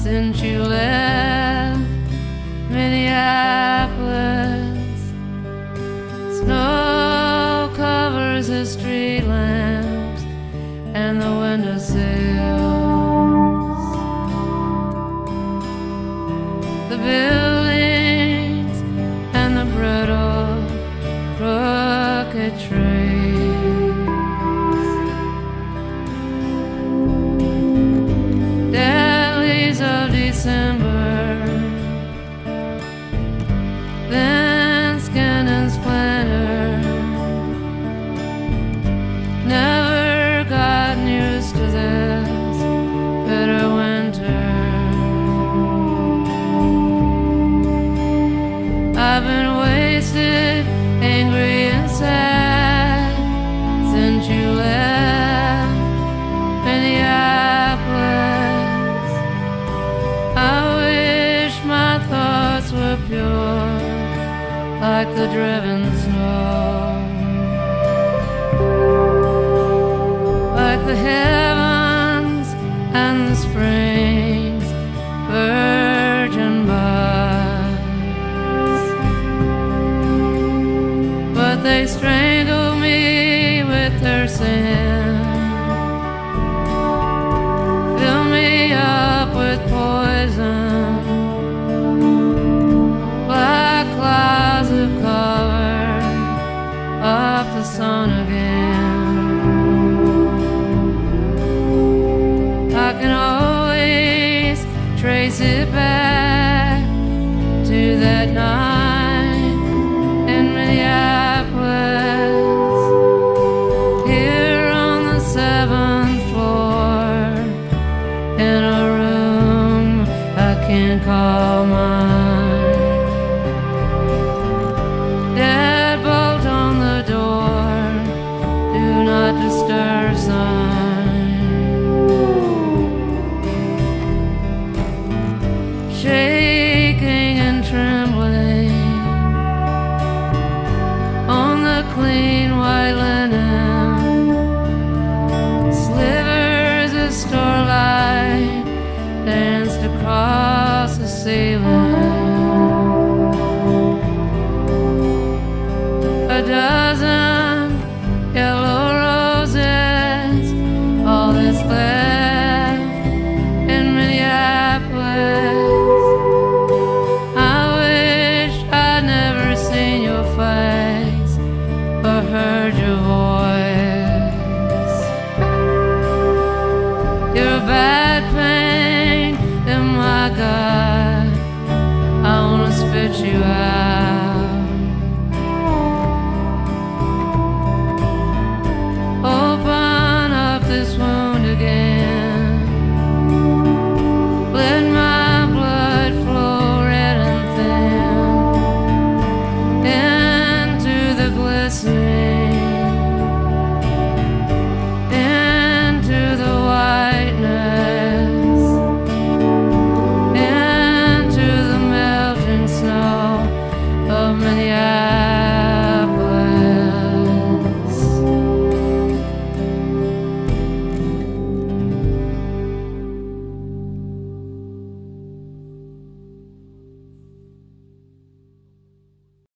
since you left Minneapolis. Snow covers the street lamps and the windowsills. The buildings and the brittle, crooked trees. Deadlies of December, then skin and splendor. Never gotten used to this bitter winter. I've been wasted, angry and sad since you left Minneapolis. I wish my thoughts were pure like the driven snow, like the heavens and the springs virgin buds. But they strangle me with their sin, fill me up with poison. Black clouds have covered up the sun again. I can always trace it back to that night in Minneapolis, here on the 7th floor, in a room I can't call mine. Deadbolt on the door, do not disturb sign. Shaking and trembling on the clean white linen, slivers of starlight danced across the ceiling.